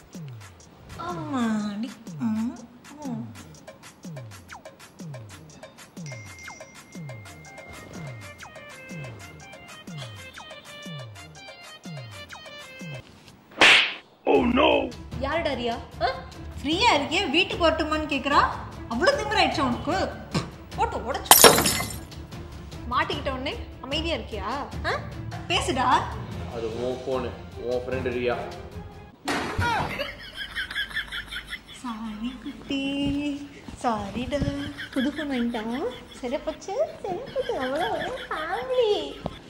அம்மாடி. யார் டாரியா? ஃப்ரீயா இருக்கே, வீட்டுக்கு வரட்டுமான்னு கேக்குறா. அவ்வளவு திமிராயிடுச்சு உனக்கு. போட்டு உடைச்சு மாட்டிக்கிட்ட உடனே அமைதியா இருக்கியா? பேசுடா. அது உன் ஃபோனு, உன் ஃப்ரெண்டு ரியா. சாரி குட்டி, சாரிடா. புது ஃபோன் வாங்கிட்டா? சரி போச்சு, சரி போச்சு. அவ்வளோ ஃபேமிலி.